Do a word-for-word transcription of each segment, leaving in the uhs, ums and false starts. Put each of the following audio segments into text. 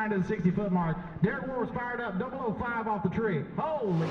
nine to the sixty foot mark. Derek Ward's fired up, double oh five off the tree. Holy.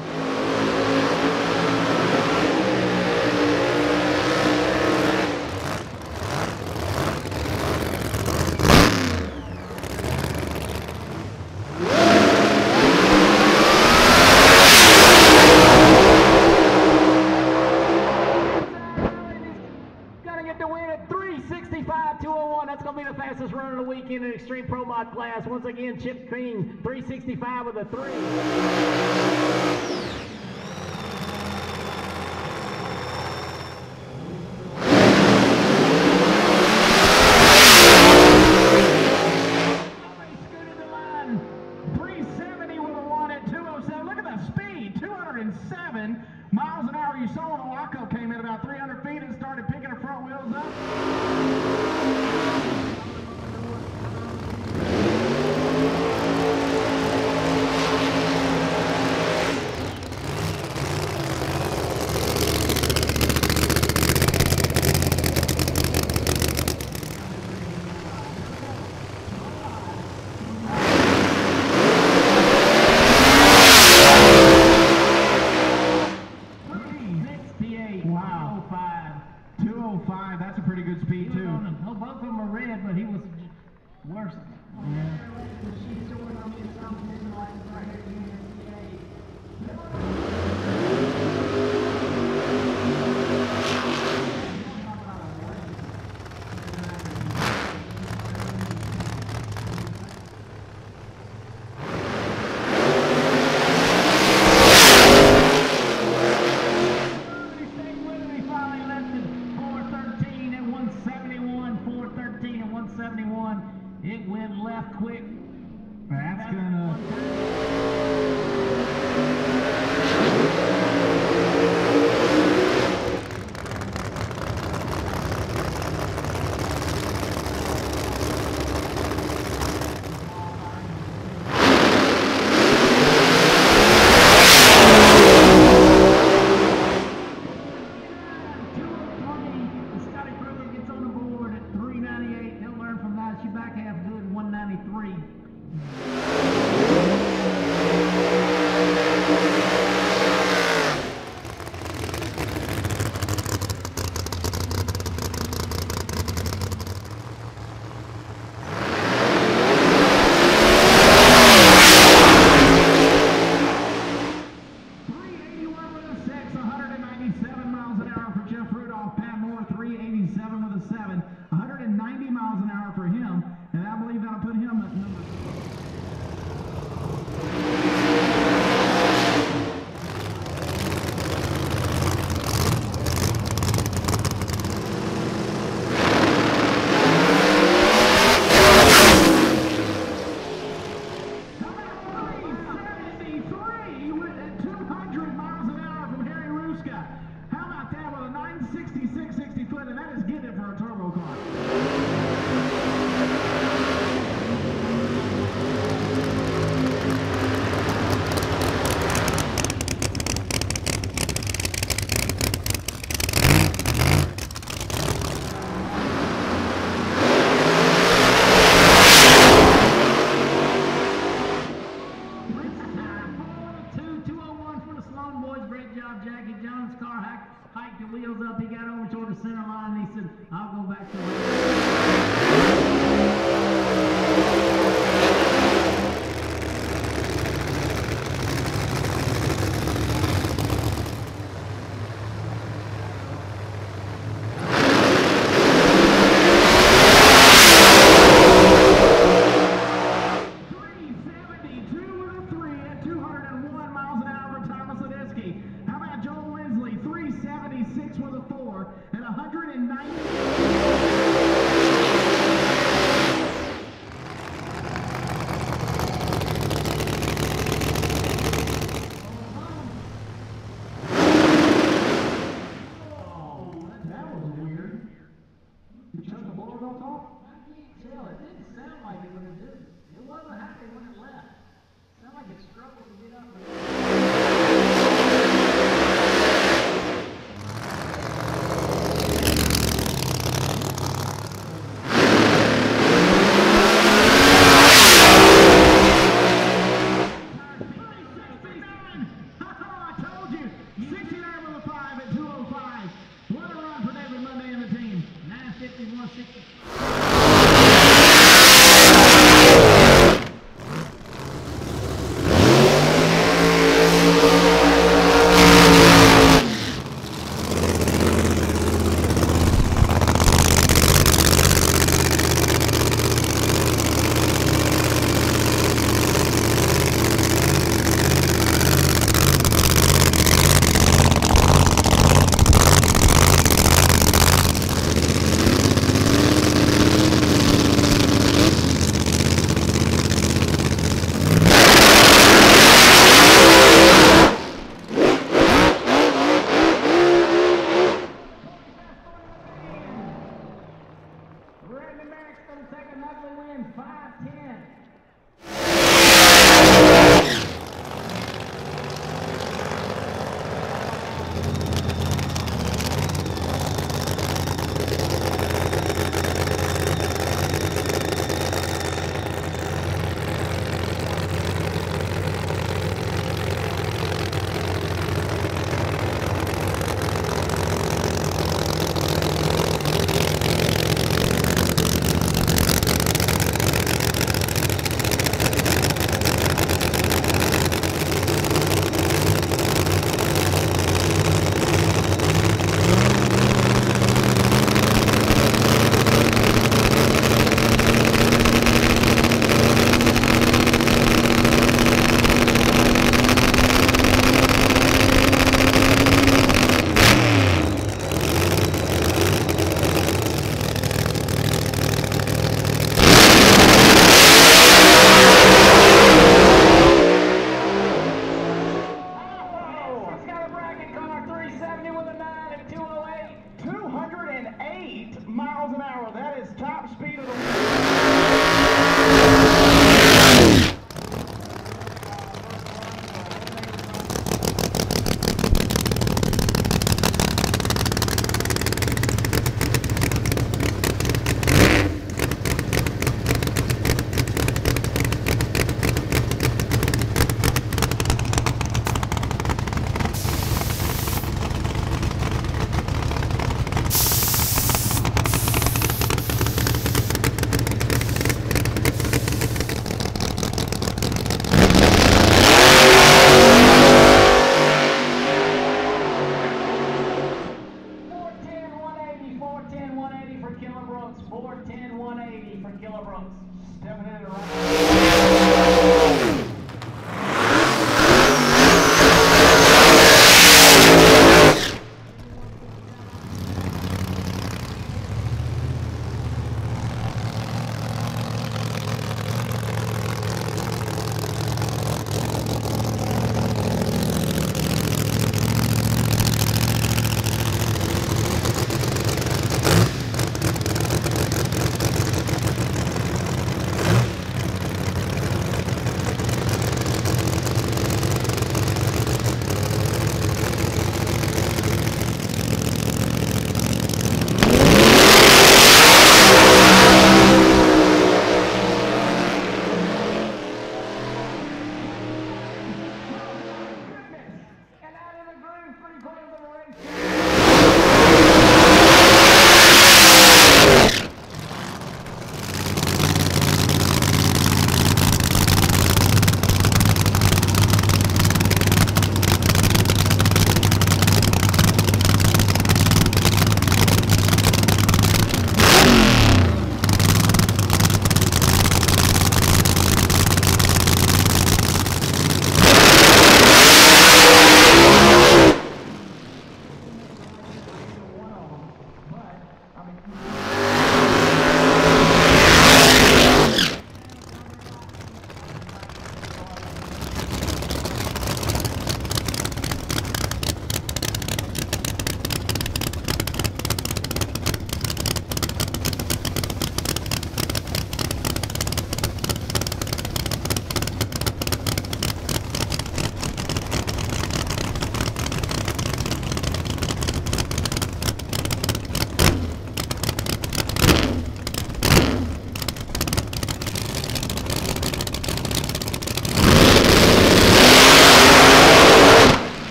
That's going to be the fastest run of the weekend in Extreme Pro Mod class. Once again, Chip King, three sixty-five with a three. Scooted the line, three seventy with a one at two oh seven. Look at the speed, two hundred seven miles an hour. You saw when the lockup came in about three hundred feet and started picking her front wheels up. That's a pretty good speed too. Well, both of them are red, but he was worse. Yeah. It went left quick. That's gonna. Back half good, one ninety-three. three eighty-one with a six, one ninety-seven miles an hour for Jeff Rudolph. Pat Moore, three eighty-seven with a seven, one ninety miles an hour for him, and I believe that'll put him at number seventy-three with two hundred miles an hour from Harry Ruska. How about that with a nine sixty-six sixty foot, and that is getting it for a turbo car. Jackie Jones' car hiked, hiked the wheels up. He got over toward the center line and he said, I'll go back to three seventy-two with a three at two hundred one miles an hour for Thomas Ledesky. How about Joel Lindsley, three seventy-six with a four and one ninety. It didn't sound like it when it did. It wasn't happy when it left. It sounded like it struggled to get up.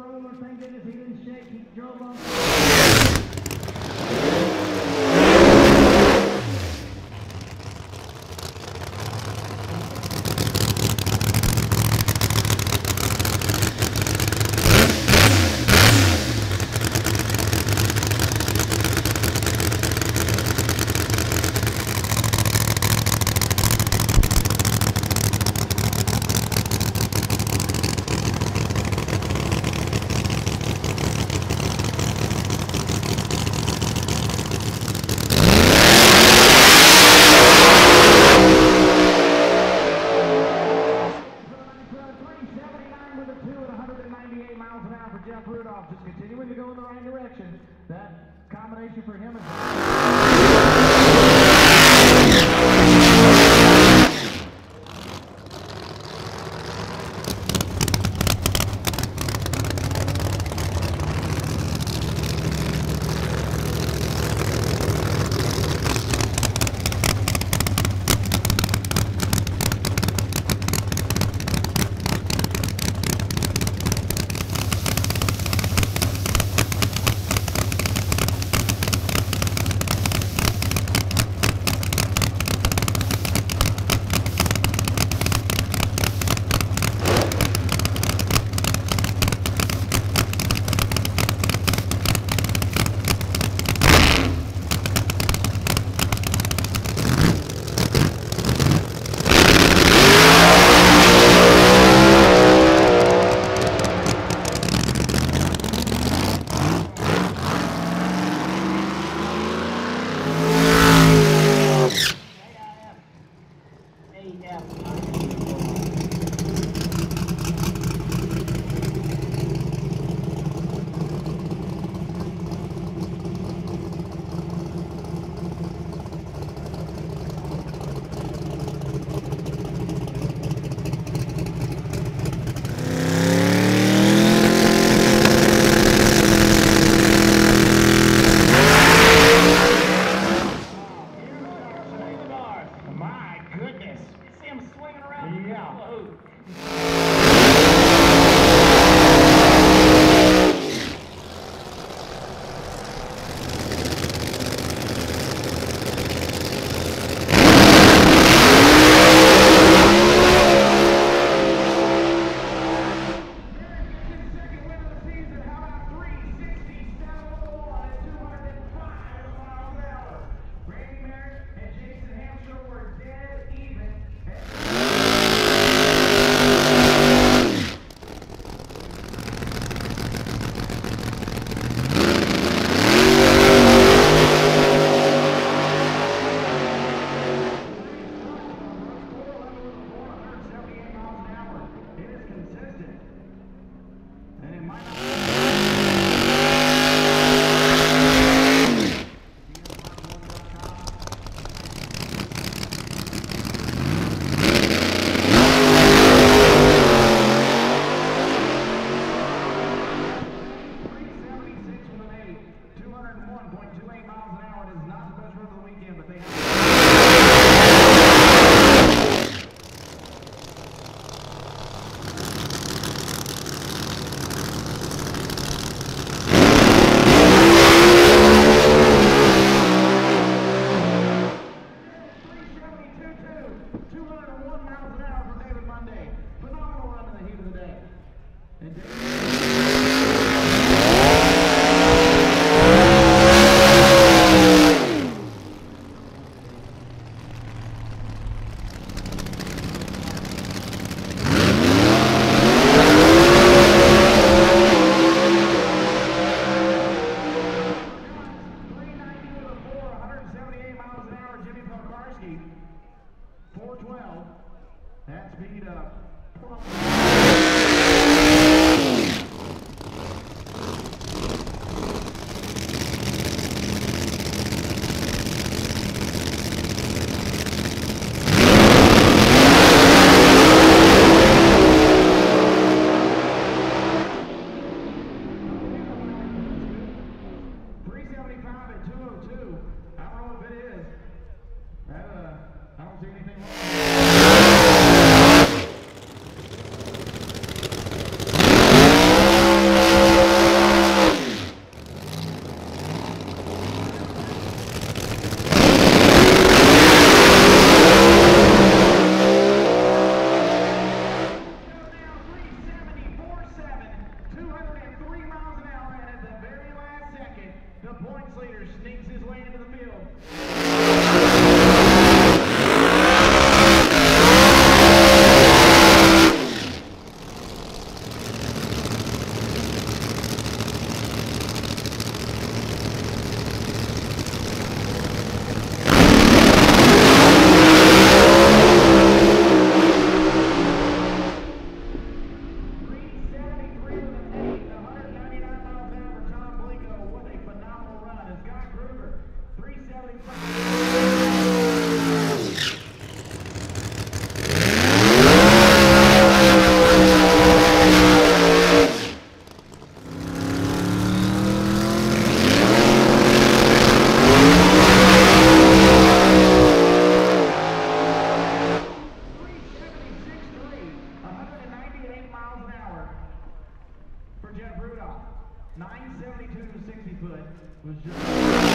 room. Thank goodness he didn't shake. He drove on. Just continuing to go in the right direction. That combination for him is four twelve. That speed up. nine seventy-two to sixty foot was just...